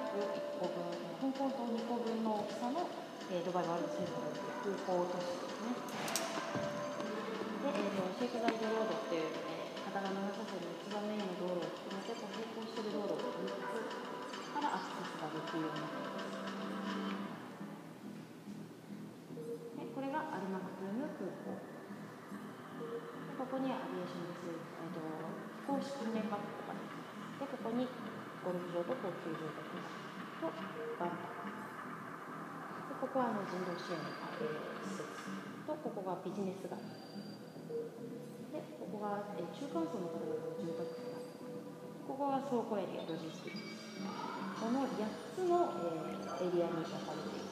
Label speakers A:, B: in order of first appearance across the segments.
A: 1個分、香港島2個分の大きさの、ドバイワールドセンターという空港都市ですね。で、シェイクザイドロードっていう、片側の長さで一番メインの道路を含めて並行している道路3つからアクセスができるようになっています。で、これがアルマクトゥーム空港。で、ここにはアビエーションです。飛行士訓練学校があります。で、ここにゴルフ場と高級住宅と万博。で、ここは人道支援の、施設と、ここがビジネス街。で、ここが、中間層の方々の住宅街。ここが倉庫エリア、ロジスティックス。この8つの、エリアに分かれています。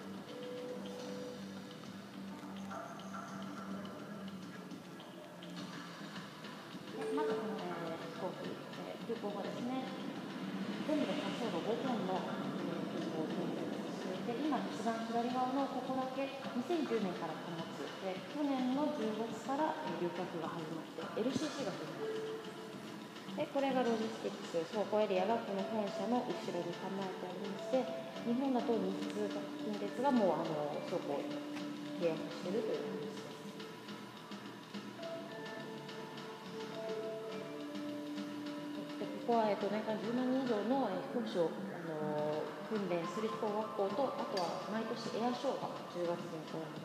A: で、まずこの、飛行機、空港がですね、全部で滑走路5本の、空港を組んでいます。で、今一番左側のここだけ2010年から貨物で、去年の10月から旅客が始まって LCC が始まります。で、これがロジスティックス倉庫エリアがこの本社の後ろに構えてありまして、日本だと日通と近鉄がもう倉庫を契約しているという感じです。で、ここは、年間10万人以上の飛行士を訓練する飛行学校と、あとは毎年エアショーが10月に行われます。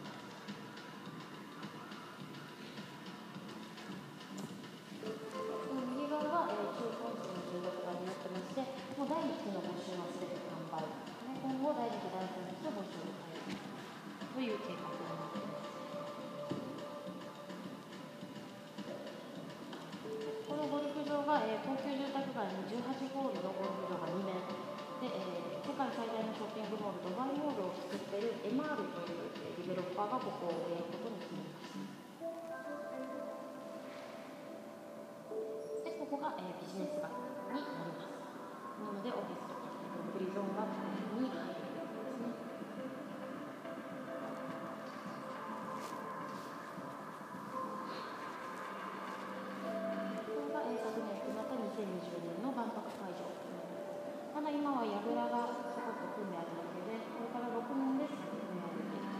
A: 右側が、中高生の住宅街になってまして、もう第1期の募集はすべて完売。今後第2期、第3期の募集を開始という計画になっています。このゴルフ場が、高級住宅街に18ホールのゴルフ場が2面で、世界最大のショッピングモールドバイモールを作っている MR というディベロッパーがここをやることに決めました。で、ここが、ビジネス街になります。なのでオフィスとかフリーゾーンがここに入るということですね。これが、昨年決まった2020年の万博会場。ただ今は櫓がそこと組んであるだけで、これから6年で組み上げていきます。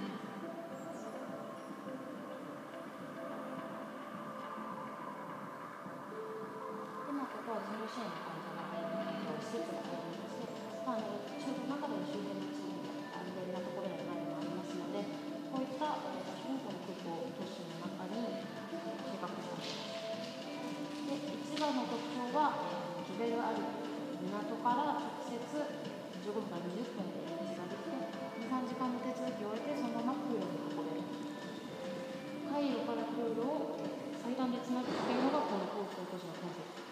A: で、ここは人道支援の会社が施設が入りまして、中での周辺の地域で安全なところにはないのもありますので、こういった場所にこの空港都市の中に計画されています。で、一番の特徴は、ジベルアリ港から直接15分から20分で移動ができて、2、3時間の手続きを終えてそのまま空路に運べる。海路から空路を最短でつなぐというのがこの空港都市のコンセプト。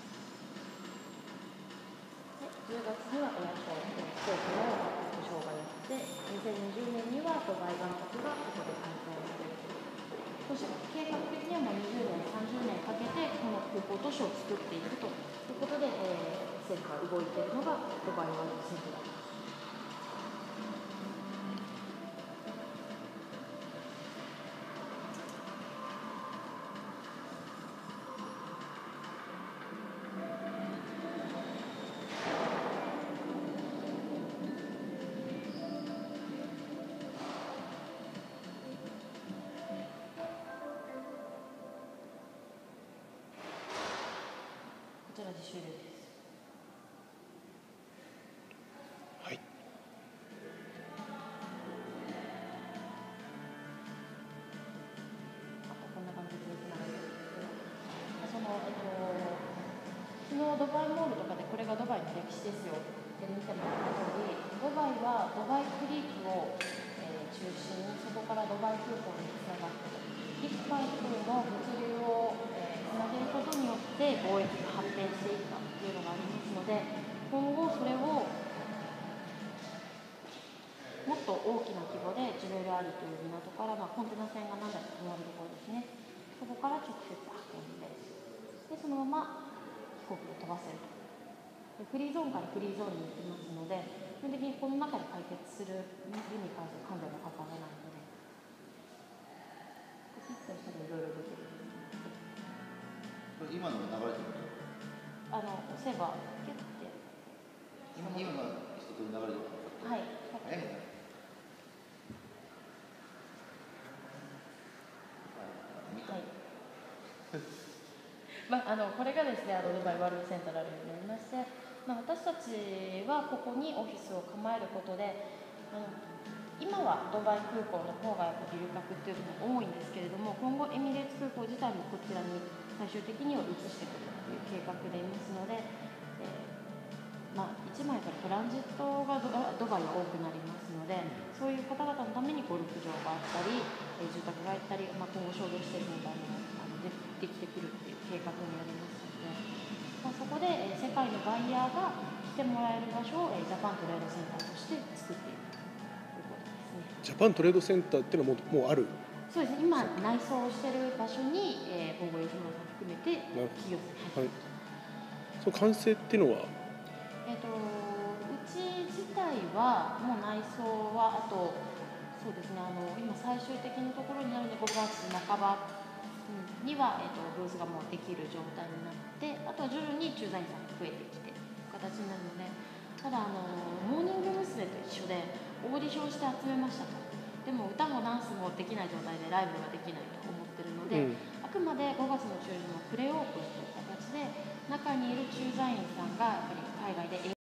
A: で、10月にはエアショー、飛行機のショーがやって、2020年にはドバイ万博がここで開催される。そして計画的にはもう20年、30年かけてこの空港都市を作っていくということで、政府が動いているのがドバイワールドセンターです。こちらで終了です。
B: はい。
A: こんな感じでつながるんですけど、昨日ドバイモールとかでこれがドバイの歴史ですよって見てもらった通り、ドバイはドバイクリークを、中心にそこからドバイ空港につながって、陸海空の物流を、つなげることによって貿易が発展していったというのがありますので、今後それをもっと大きな規模でジュベルアリという港から、コンテナ船が何台か止まるところですね、そこから直接運んで、そのまま飛行機で飛ばせると。フリーゾーンからフリーゾーンに行きますので、基本的にこの中で解決する分に関して完全なかかわらないので、ピッとしたらいろいろできるんです。
B: これ今の流れてること？
A: 押せばキュッて
B: 今の一つの流れで
A: はい。
B: 早いね。
A: はい。これがですね、ドバイワールドセントラルになりまして、私たちはここにオフィスを構えることで、今はドバイ空港の郊外を留学っていうのも多いんですけれども、今後エミレーツ空港自体もこちらに最終的には移してくるという計画でいますので、1枚からトランジットがドバイは多くなりますので、そういう方々のためにゴルフ場があったり、住宅があったり、今後商業施設みたいなのができてくるっていう計画になりますので、そこで世界のバイヤーが来てもらえる場所をジャパントレードセンターとして作っていくということですね。
C: ジャパントレードセンターっていうのはもうある？
A: そうですね、今内装をしている場所に、今後吉村さん含めて企業さんに入っていくと。
C: その完成っていうのは
A: うち自体はもう内装はあとそうですね、今最終的なところになるので5月半ばには、ブースがもうできる状態になって、あとは徐々に駐在員さんが増えてきていく形になるので、ただモーニング娘。と一緒でオーディションして集めましたと。でも歌もダンスもできない状態でライブができないと思ってるので、あくまで5月の中旬のプレオープンという形で中にいる駐在員さんがやっぱり海外で